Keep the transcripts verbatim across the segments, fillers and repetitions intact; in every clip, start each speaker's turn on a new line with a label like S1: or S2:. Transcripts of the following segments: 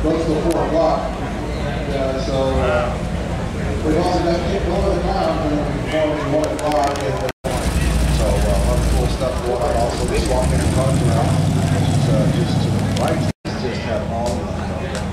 S1: goes till four o'clock. And, uh, so uh, we also got to kick over the ground and then we perform at one o'clock. And, uh, so uh, a lot of cool stuff going on. Also, the swapping and runs around, which is uh, just to the right. Just have all of them.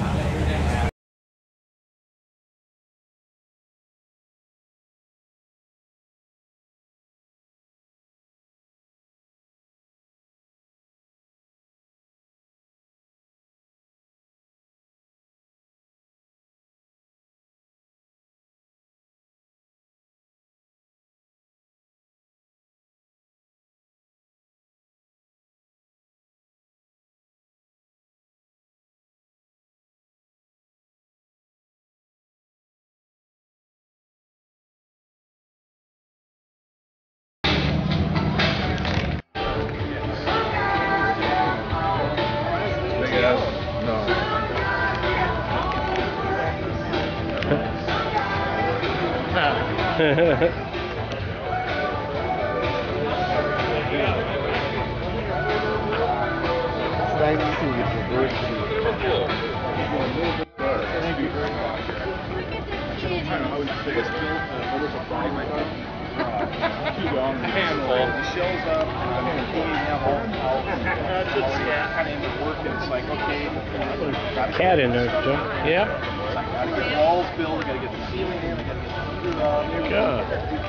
S2: Cat in there, Joe. Yeah.
S1: Gotta get walls built, gotta get the ceiling in, gotta get the heater on.
S2: God.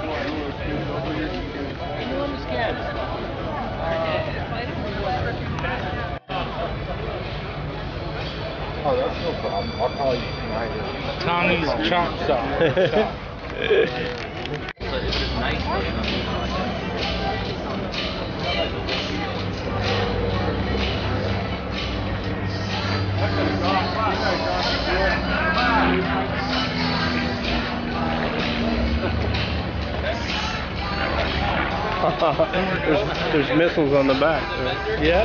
S1: Oh, that's no problem. I'll call you tonight.
S2: Tommy's chomp saw.
S3: It's just nice.
S2: there's, there's missiles on the back. So. Yep.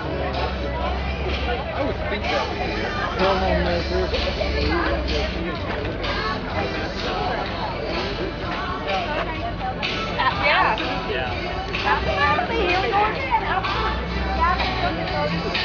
S1: I would think that would be there.
S4: Yeah. Yeah. Absolutely. Here we go again. Absolutely.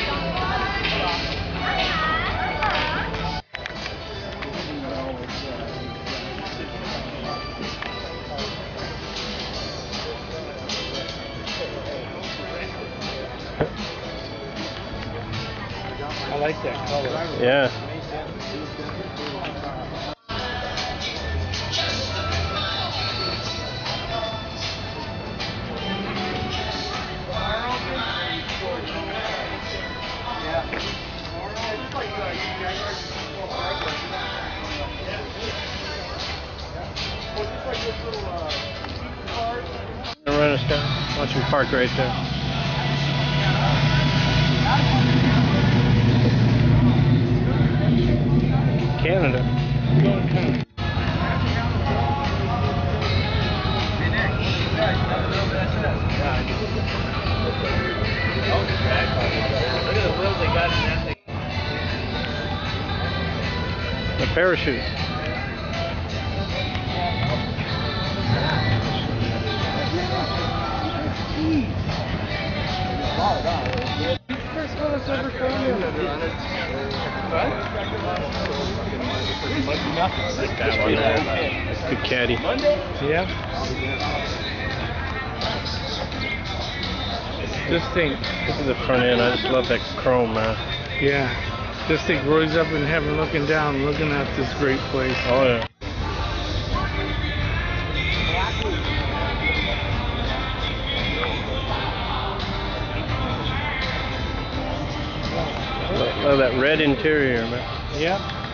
S2: I like that color.
S3: Yeah. Run us down. Watch him park right there. Canada.
S2: Look at the wheels they got in that thing.
S3: The parachute.
S2: First one that's ever come in. What?
S3: Good caddy.
S2: Yeah. This thing.
S3: This is the front end. I just love that chrome, man.
S2: Yeah. This thing rolls up in heaven looking down, looking at this great place.
S3: Oh, yeah. Oh, that red interior, man.
S2: Yeah.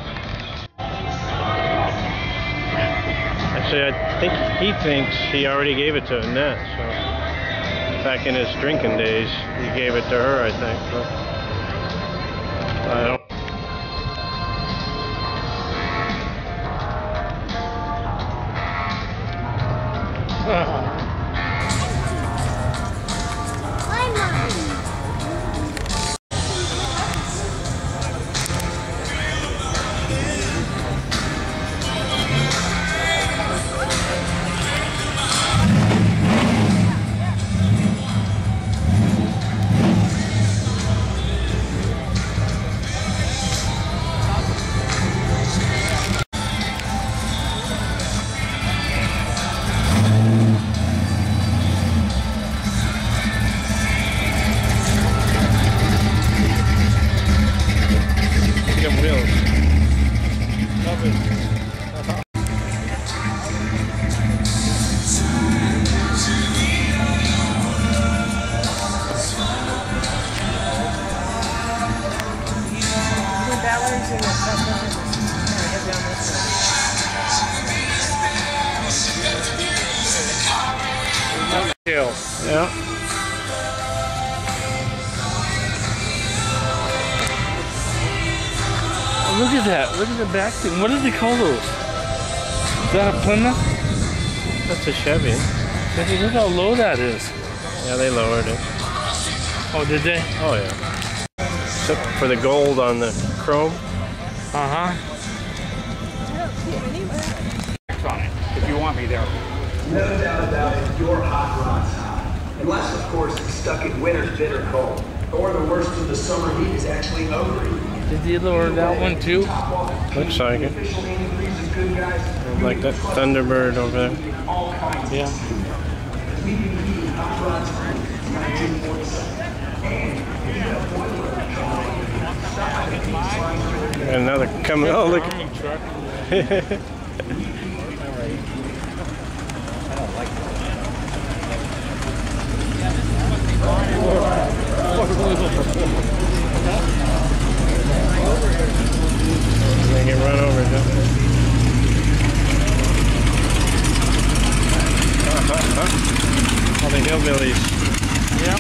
S3: Actually, I think he thinks he already gave it to Annette. So back in his drinking days, he gave it to her, I think. But I don't.
S5: Valerie's in the front. Head down this way.
S2: Hill.
S3: Yeah.
S2: Oh, look at that. Look at the back thing. What do they call those? Is that a Plymouth?
S3: That's a Chevy.
S2: Look how low that is.
S3: Yeah, they lowered it.
S2: Oh, did they?
S3: Oh, yeah. Except for the gold on the chrome.
S2: Uh-huh.
S6: On it, if you want me there.
S7: No doubt about it, your hot rod's hot. Unless, of course, it's stuck in winter's bitter cold. Or the worst of the summer heat is actually over.
S2: Did they lower that one too?
S3: Looks like it. Like that Thunderbird over there.
S2: Yeah.
S3: And another coming. Oh, look. They get run over, don't they? Uh-huh. All the hillbillies.
S2: Yep.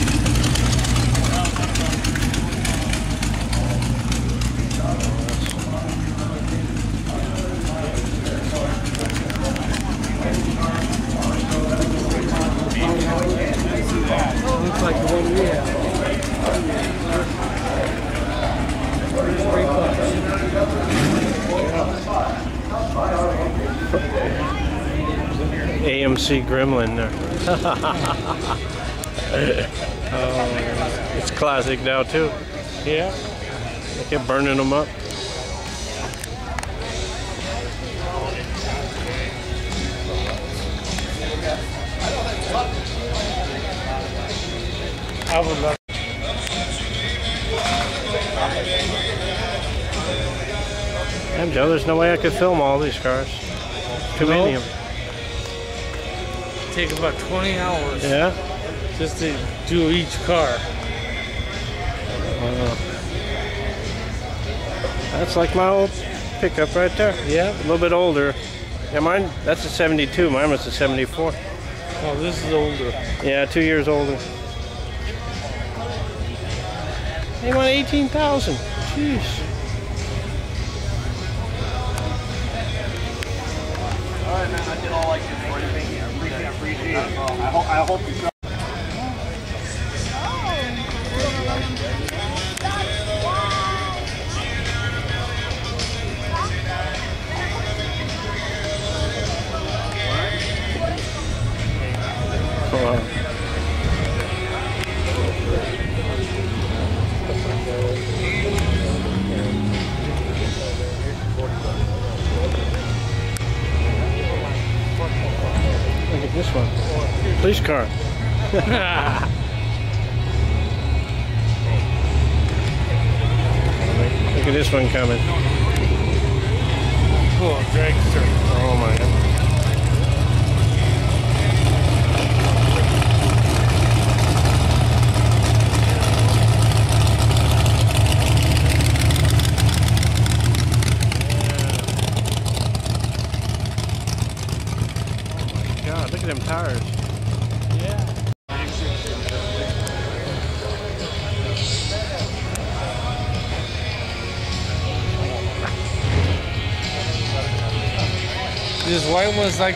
S2: Looks like the one we have.
S3: A M C Gremlin there. Oh, it's classic now too.
S2: Yeah.
S3: They kept burning them up.
S2: I would love.
S3: Damn, Joe, there's no way I could film all these cars. Too many of them.
S2: Take about twenty hours.
S3: Yeah.
S2: Just to do each car.
S3: Uh, that's like my old pickup right there.
S2: Yeah.
S3: A little bit older. Yeah, mine, that's a seventy-two. Mine was a seventy-four.
S2: Oh, this is older.
S3: Yeah, two years older. They want eighteen thousand. Jeez.
S6: All right, man. I did all I can for you. Thank you. I appreciate, appreciate it. I hope, I hope you.
S3: Look at this one. Police car. Look at this one coming.
S2: Cool, dragster.
S3: Oh my God. God, look at them tires.
S2: Yeah. This white one's like